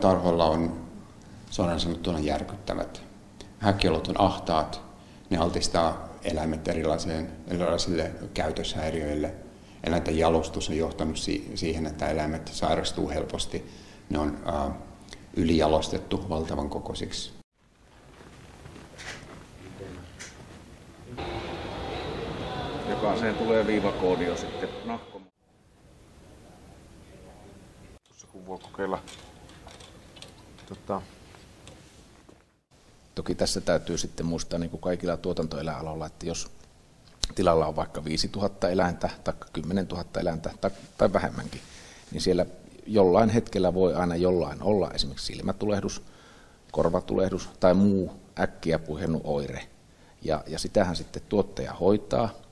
tarhoilla on suoraan sanottuna järkyttävät. Häkkiolot on ahtaat, ne altistaa eläimet erilaisille käytöshäiriöille. Eläinten jalostus on johtanut siihen, että eläimet sairastuu helposti. Ne on ylijalostettu valtavan kokoisiksi. Jokaiseen tulee viivakoodi jo sitten nahko. Tuossa kun voi kokeilla. Toki tässä täytyy sitten muistaa niin kuin kaikilla tuotantoeläinaloilla, että jos tilalla on vaikka 5000 eläintä tai 10 000 eläintä tai vähemmänkin, niin siellä jollain hetkellä voi aina jollain olla esimerkiksi silmätulehdus, korvatulehdus tai muu äkkiä puhjennut oire. Ja sitähän sitten tuottaja hoitaa